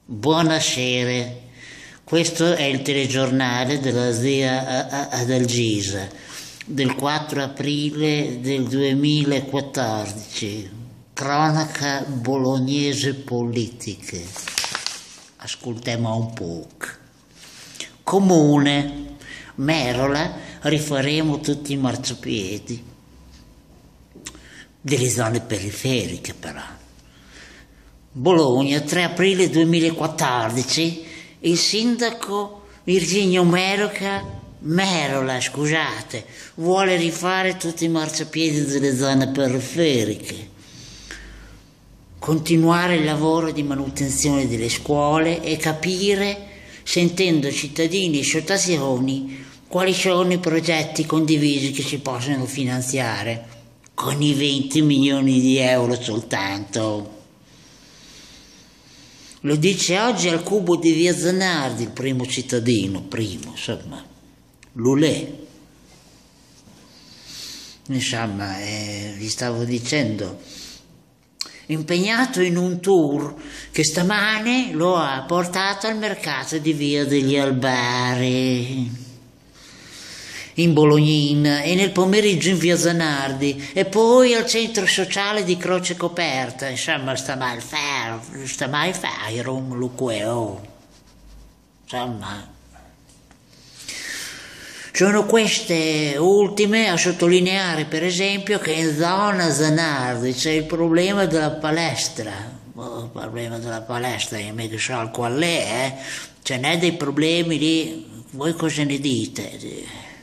Buonasera, questo è il telegiornale della zia Adalgisa del 4 aprile del 2014, cronaca bolognese politiche. Ascoltiamo un po'. Comune, Merola, rifaremo tutti i marciapiedi. Delle zone periferiche però. Bologna, 3 aprile 2014, il sindaco Virginio Merola, vuole rifare tutti i marciapiedi delle zone periferiche, continuare il lavoro di manutenzione delle scuole e capire, sentendo cittadini e associazioni, quali sono i progetti condivisi che si possono finanziare con i 20 milioni di euro soltanto. Lo dice oggi al cubo di via Zanardi, il primo cittadino, Lulè. Insomma, vi stavo dicendo, impegnato in un tour che stamane lo ha portato al mercato di via degli Albari, in Bolognina, e nel pomeriggio in via Zanardi e poi al centro sociale di Croce Coperta. Insomma, sta mai fare un luqueo. Insomma, sono queste ultime a sottolineare, per esempio, che in zona Zanardi c'è il problema della palestra. Il problema della palestra, io mica so qual è, Ce n'è dei problemi lì, voi cosa ne dite?